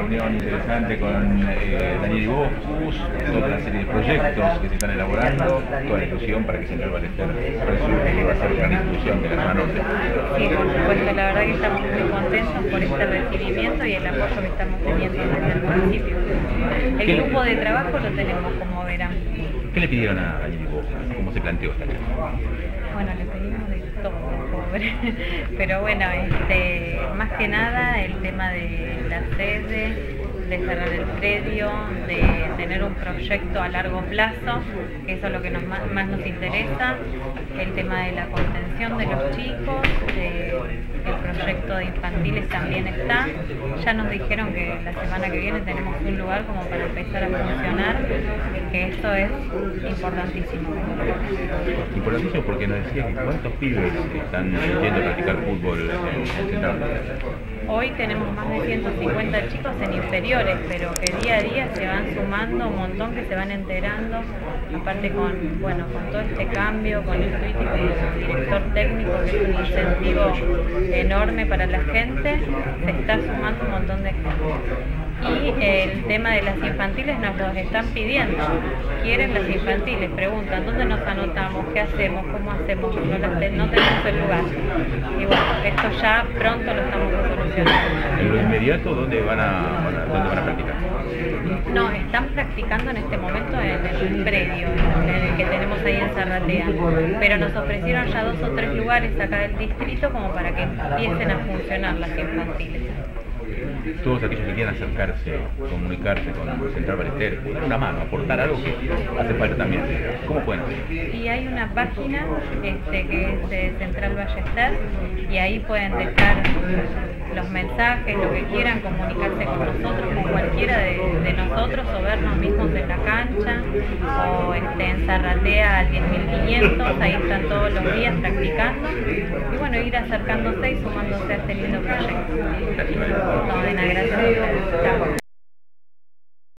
reunión interesante con Daniel Ibofus, toda una serie de proyectos que se están elaborando, toda la ilusión para que Central Ballester resulte que va a ser una gran institución de la zona norte. Sí, por supuesto, la verdad que estamos muy contentos por este recibimiento y el apoyo que estamos teniendo desde el municipio. El grupo de trabajo lo tenemos, como verán. ¿Qué le pidieron a Daniel Ibofus? ¿Cómo se planteó esta charla? Bueno, le pedimos de todo, pobre. Pero bueno, más que nada el tema de la sede, de cerrar el predio, de tener un proyecto a largo plazo, que eso es lo que más nos interesa, el tema de la contención de los chicos, el proyecto de infantiles también está. Ya nos dijeron que la semana que viene tenemos un lugar como para empezar a funcionar, que eso es importantísimo. Importantísimo porque nos decía que cuántos pibes están yendo a practicar fútbol en Central. Hoy tenemos más de 150 chicos en inferiores, pero que día a día se van sumando un montón, que se van enterando, aparte con todo este cambio, con el crítico y el director técnico, que es un incentivo enorme para la gente, se está sumando un montón de gente. Y el tema de las infantiles nos los están pidiendo, quieren las infantiles, preguntan dónde nos anotamos, qué hacemos, cómo hacemos, no tenemos el lugar. Y bueno, esto ya pronto lo estamos solucionando. ¿En lo inmediato dónde van a practicar? No, están practicando en este momento en el predio, en el que tenemos ahí en Zarratea, pero nos ofrecieron ya 2 o 3 lugares acá del distrito como para que empiecen a funcionar las infantiles. Todos aquellos que quieran acercarse, comunicarse con Central Ballester, dar una mano, aportar algo que hace falta también. ¿Cómo pueden hacer? Y hay una página que es de Central Ballester y ahí pueden dejar los mensajes, lo que quieran, comunicarse con nosotros, con cualquiera de nosotros, o vernos mismos en la cancha, o en Zarratea al 10.500, ahí están todos los días practicando, y bueno, ir acercándose y sumándose a este lindo proyecto. Gracias. No, de nada, gracias.